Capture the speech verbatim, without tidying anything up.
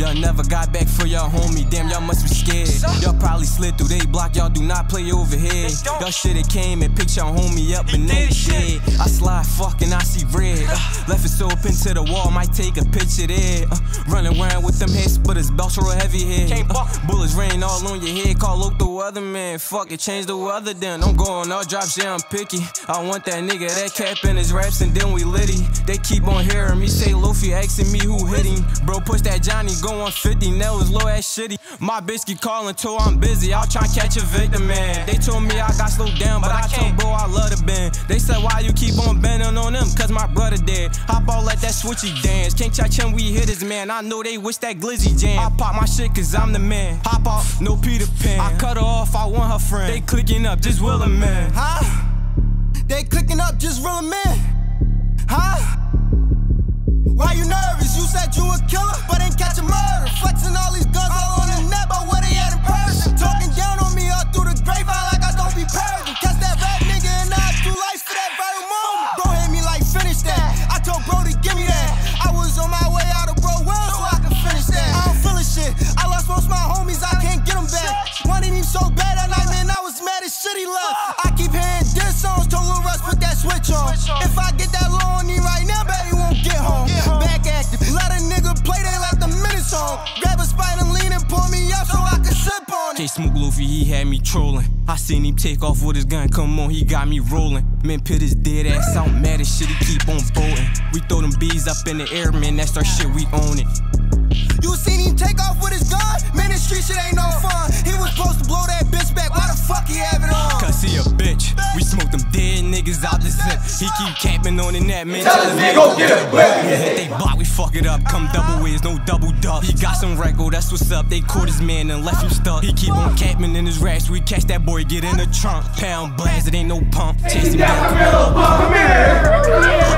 Y'all never got back for y'all homie, damn, y'all must be scared. Y'all probably slid through they block, y'all do not play over here. Y'all shoulda came and picked y'all homie up and then dead. I slide fucking, I see red. Uh, left it so up into the wall, might take a picture there. Uh, running around with them head splitters, belts real heavy head. Uh, bullets rain all on your head, call Loko other man. Fuck it, change the weather then. I'm going all drops, yeah, I'm picky. I want that nigga that cap in his raps and then we litty. They keep on hearing me say Lofi, asking me who hit him. Bro, push that Johnny, go on fifty, that was low ass shitty. My bitch keep calling till I'm busy, I'll try and catch a victim, man. They told me I got slowed down, but I told bro I love the bend. They said why you keep on bending on them, cause my brother dead. Hop out like that switchy dance, can't catch him, we hit his man. I know they wish that glizzy jam. I pop my shit cause I'm the man. Hop out, no Peter Pan. I cut her off, I want her friend. They clicking up, just will a man. Huh? They clicking up, just real a man. Huh? Why you nervous? You said you a killer, but ain't catch a murder. Flexing all these guns all on the net, but where they at in person? Talking down on me all through the grapevine like I don't be purging. Catch that rap nigga and I do life for that vital moment. Bro hit me like finish that. I told bro to give me that. I was on my way out of bro well so I can finish that. I don't feel a shit. I lost most of my homies, I can't get them back. Wanted him so bad that night, man, I was mad as shit he left. I keep hearing diss songs, told Lil Russ put that switch on. If I get that low on him right now, bet he won't get home. Back active, let a nigga play, they like the minute song. Grab a spine and lean and pull me up so I can sip on it. Can't smoke Luffy, he had me trolling. I seen him take off with his gun, come on, he got me rolling. Man, pit his dead ass out, mad as shit, he keep on bolting. We throw them bees up in the air, man, that's our shit, we own it. You seen him take off with his gun? Man, this street shit ain't no fun. He was supposed to blow that bitch back, why the fuck he have it on? Cause he a bitch, we smoke them dead niggas out the zip. He keep camping on the net, man, tell his nigga go get a whip. Yeah, hit they block, we fuck it up, come double ways, no double duck. He got some record, that's what's up, they caught his man and left him stuck. He keep on camping in his raps, we catch that boy, get in the trunk. Pound blast, it ain't no pump, chase him down, come here.